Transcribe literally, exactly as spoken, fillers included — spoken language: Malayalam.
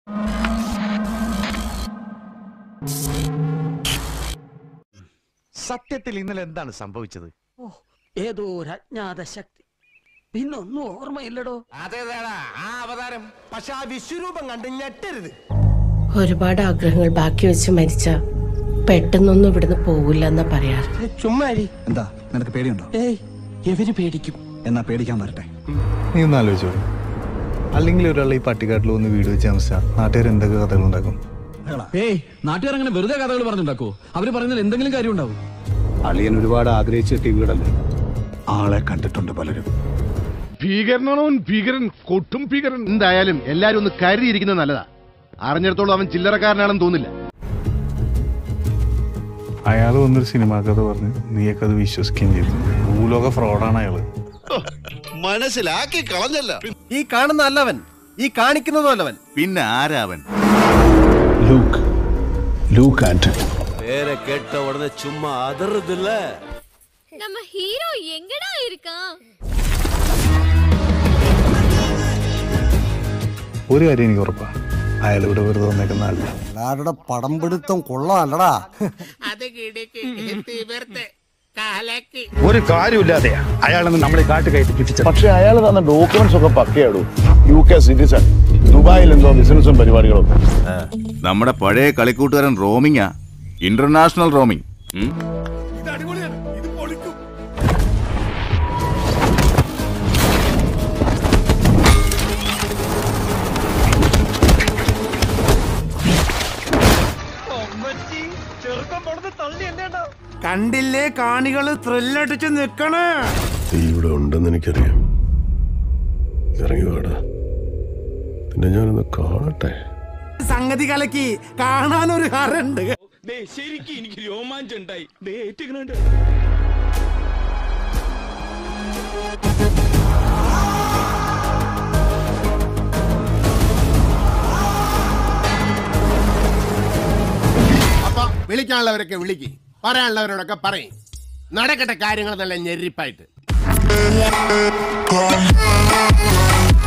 സത്യത്തിൽ ഇന്നലെ എന്താണ് സംഭവിച്ചത്? ഏതോ ഒരു അജ്ഞാത ശക്തി, പിന്നൊന്നും ഓർമ്മയില്ലടോ. അതേതാടാ ആ അവതാരം? പക്ഷെ ആ വിശ്വരൂപം കണ്ട് ഞെട്ടരുത്. ഒരുപാട് ആഗ്രഹങ്ങൾ ബാക്കി വെച്ച് മരിച്ച പെട്ടെന്നൊന്നും ഇവിടുന്ന് പോവില്ല എന്നാ പറയാറ്. ചുമ്മാരി. എന്താ നിനക്ക് പേടിയുണ്ടോ? ഏയ്, എവര് പേടിക്കും. എന്നാ പേടിക്കാൻ വരട്ടെ. നീ ഒന്ന് ആലോചിച്ചോ, അല്ലെങ്കിൽ ഒരാൾ ഈ പട്ടിക്കാട്ടിൽ ഒന്ന് വീട് വെച്ച് താമസിച്ചാൽ നാട്ടുകാർ എന്തൊക്കെ കഥകൾ ഉണ്ടാക്കും? ഏയ്, നാട്ടുകാർ അങ്ങനെ വെറുതെ കഥകൾ പറഞ്ഞുണ്ടാക്കോ? അവര് പറയുന്നതിൽ എന്തെങ്കിലും കാര്യം ഉണ്ടാവും. അളിയൻ ഒരുപാട് ആഗ്രഹിച്ചെത്തിയ വീടല്ലേ, ആളെ കണ്ടിട്ടുണ്ട് പലരും. ഭീകരനാണോ ഭീകരൻ, കൊട്ടും ഭീകരൻ. എന്തായാലും എല്ലാരും ഒന്ന് കരുതിയിരിക്കുന്നത് നല്ലതാ. അറിഞ്ഞിടത്തോളം അവൻ ചില്ലറക്കാരനാണെന്ന് തോന്നില്ല. അയാൾ വന്നൊരു സിനിമാ കഥ പറഞ്ഞ് നീയൊക്കെ അത് വിശ്വസിക്കുകയും ചെയ്തു. ഭൂലോക ഫ്രോഡാണ് അയാള്. മനസ്സിലാക്കി കളഞ്ഞല്ല. ഈ കാണുന്ന അല്ലവൻ, ഈ കാണിക്കുന്നതും അല്ലവൻ. പിന്നെ ആരാവൻ? Luke Luke Antony. പേരെ കേട്ട ഉടനെ ചുമ്മാ അതറുതില്ല. நம்ம ஹீரோ எங்கடா இருக்கான்? ഒരു കാര്യം എനിക്ക് ഉറപ്പാ, അയാൾ ഇവിടെ വെറുതെ വന്നേക്കുന്നതല്ല. എല്ലാവരുടെ പടം പിടുത്തം കൊള്ളാമല്ലടാ. ഒരു കാര്യമില്ലാതെ അയാളെന്ന് നമ്മളെ കാട്ട് കയറ്റി പിടിച്ചത്. പക്ഷെ അയാൾ തന്ന ഡോക്യുമെന്റ്സ് ഒക്കെ പക്കയാടൂ. യു കെ സിറ്റിസൺ, ദുബായിൽ എന്തോ ബിസിനസ്സും പരിപാടികളും. നമ്മുടെ പഴയ കളിക്കൂട്ടുകാരൻ റോമിങ്ങാ, ഇന്റർനാഷണൽ റോമിങ്. കണ്ടില്ലേ കാണികള് ത്രില്ലടിച്ച് നിക്കണേ. ഇവിടെ ഉണ്ടെന്ന് എനിക്കറിയാം. ഇറങ്ങി വാടാ, പിന്നെ ഞാനൊന്ന് കാണട്ടെ. സംഗതി കലക്കി കാണാനൊരു ഹറുണ്ട്. ശരിക്കും എനിക്ക് രോമാഞ്ചം ഉണ്ടായി. അപ്പൊ വിളിക്കാനുള്ളവരൊക്കെ വിളിക്ക്, പറയാനുള്ളവരോടൊക്കെ പറയും. നടക്കട്ടെ കാര്യങ്ങൾ നല്ല ഞെരിപ്പായിട്ട്.